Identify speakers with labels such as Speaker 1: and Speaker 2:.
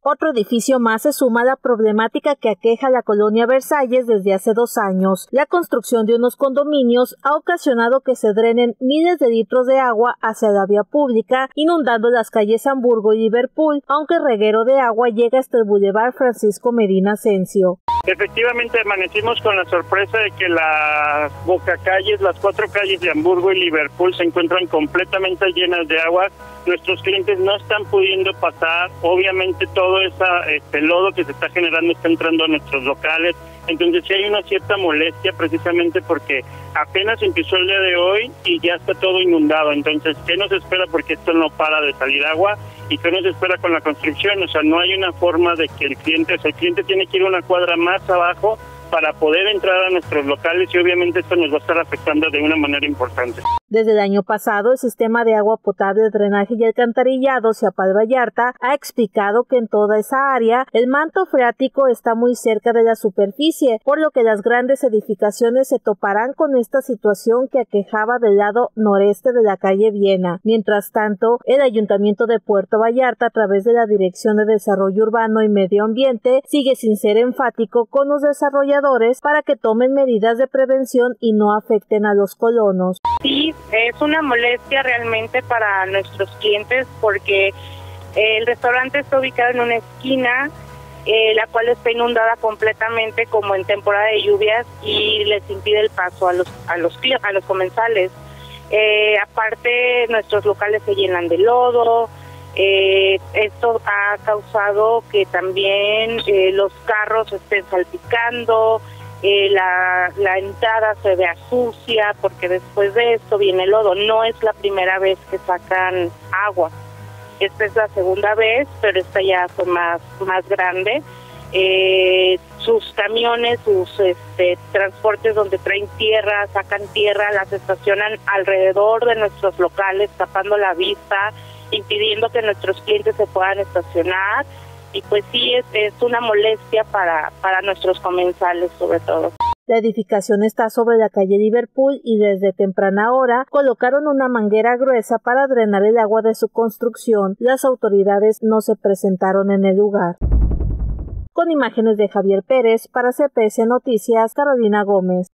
Speaker 1: Otro edificio más se suma a la problemática que aqueja a la colonia Versalles desde hace 2 años. La construcción de unos condominios ha ocasionado que se drenen miles de litros de agua hacia la vía pública, inundando las calles Hamburgo y Liverpool, aunque el reguero de agua llega hasta el Boulevard Francisco Medina Asensio.
Speaker 2: Efectivamente, amanecimos con la sorpresa de que las bocacalles, las 4 calles de Hamburgo y Liverpool se encuentran completamente llenas de agua. Nuestros clientes no están pudiendo pasar, obviamente todo ese lodo que se está generando está entrando a nuestros locales, entonces sí hay una cierta molestia precisamente porque apenas empezó el día de hoy y ya está todo inundado. Entonces, ¿qué nos espera? Porque esto no para de salir agua. ¿Y qué nos espera con la construcción? O sea, no hay una forma de que el cliente tiene que ir una cuadra más abajo para poder entrar a nuestros locales y obviamente esto nos va a estar afectando de una manera importante.
Speaker 1: Desde el año pasado, el sistema de agua potable, drenaje y alcantarillado Ciapal Vallarta ha explicado que en toda esa área el manto freático está muy cerca de la superficie, por lo que las grandes edificaciones se toparán con esta situación que aquejaba del lado noreste de la calle Viena. Mientras tanto, el Ayuntamiento de Puerto Vallarta, a través de la Dirección de Desarrollo Urbano y Medio Ambiente, sigue sin ser enfático con los desarrolladores para que tomen medidas de prevención y no afecten a los colonos.
Speaker 3: Sí, es una molestia realmente para nuestros clientes porque el restaurante está ubicado en una esquina, la cual está inundada completamente como en temporada de lluvias y les impide el paso a los comensales. Aparte, nuestros locales se llenan de lodo. Esto ha causado que también los carros estén salpicando. La entrada se vea sucia porque después de esto viene el lodo. No es la primera vez que sacan agua, esta es la segunda vez, pero esta ya fue más grande. Sus camiones, sus transportes donde traen tierra, sacan tierra, las estacionan alrededor de nuestros locales, tapando la vista, impidiendo que nuestros clientes se puedan estacionar. Y pues sí, es una molestia para nuestros comensales sobre todo.
Speaker 1: La edificación está sobre la calle Liverpool y desde temprana hora colocaron una manguera gruesa para drenar el agua de su construcción. Las autoridades no se presentaron en el lugar. Con imágenes de Javier Pérez, para CPS Noticias, Carolina Gómez.